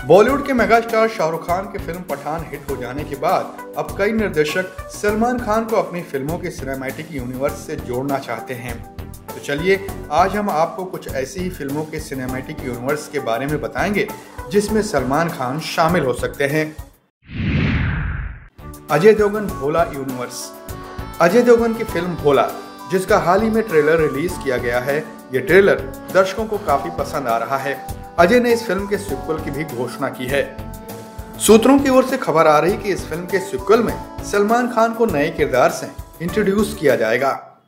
बॉलीवुड के मेगास्टार शाहरुख खान की film Pathan hit हो जाने के बाद अब कई निर्देशक सलमान खान को अपनी फिल्मों के सिनेमैटिक यूनिवर्स से जोड़ना चाहते हैं। तो चलिए आज हम आपको कुछ ऐसी ही फिल्मों के सिनेमैटिक यूनिवर्स के बारे में बताएंगे जिसमें सलमान खान शामिल हो सकते हैं। अजय देवगन भोला यूनिवर्स। अजय देवगन की फिल्म भोला, जिसका हाल ही में ट्रेलर रिलीज किया गया है, ये ट्रेलर दर्शकों को काफी पसंद आ रहा है। अजय ने इस फिल्म के सीक्वल की भी घोषणा की है। सूत्रों की ओर से खबर आ रही कि इस फिल्म के सीक्वल में सलमान खान को नए किरदार से इंट्रोड्यूस किया जाएगा।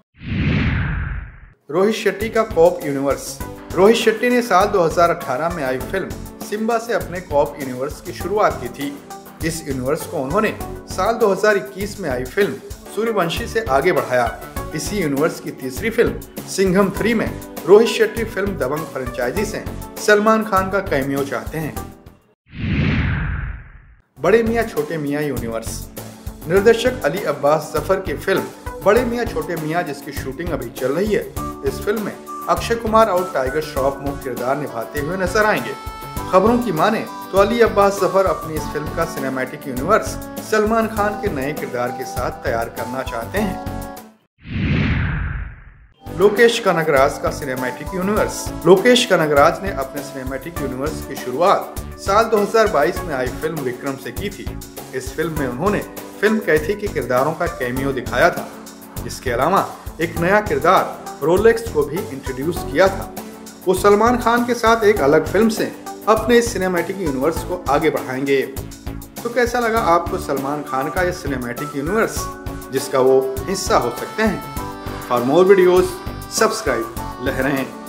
रोहित शेट्टी का कॉप यूनिवर्स। रोहित शेट्टी ने साल 2018 में आई फिल्म सिम्बा से अपने कॉप यूनिवर्स की शुरुआत की थी। इस यूनिवर्स को उन्होंने साल 2021 में आई फिल्म सूर्यवंशी से आगे बढ़ाया। इसी यूनिवर्स की तीसरी फिल्म सिंघम 3 में रोहित शेट्टी फिल्म दबंग फ्रेंचाइजी से सलमान खान का कैमियो चाहते हैं। बड़े मियां छोटे मियां यूनिवर्स। निर्देशक अली अब्बास जफर की फिल्म बड़े मियां छोटे मियां, जिसकी शूटिंग अभी चल रही है, इस फिल्म में अक्षय कुमार और टाइगर श्रॉफ मुख्य किरदार निभाते हुए नजर आएंगे। खबरों की माने तो अली अब्बास जफर अपनी इस फिल्म का सिनेमैटिक यूनिवर्स सलमान खान के नए किरदार के साथ तैयार करना चाहते हैं। लोकेश कनगराज का सिनेमैटिक यूनिवर्स। लोकेश कनगराज ने अपने सिनेमैटिक यूनिवर्स की शुरुआत साल 2022 में आई फिल्म विक्रम से की थी। इस फिल्म में उन्होंने फिल्म कैथी के किरदारों का कैमियो दिखाया था। इसके अलावा एक नया किरदार रोलेक्स को भी इंट्रोड्यूस किया था। वो सलमान खान के साथ एक अलग फिल्म से अपने इस सिनेमैटिक यूनिवर्स को आगे बढ़ाएंगे। तो कैसा लगा आपको सलमान खान का ये सिनेमैटिक यूनिवर्स, जिसका वो हिस्सा हो सकते हैं? फॉर मोर वीडियोस सब्सक्राइब लहरें।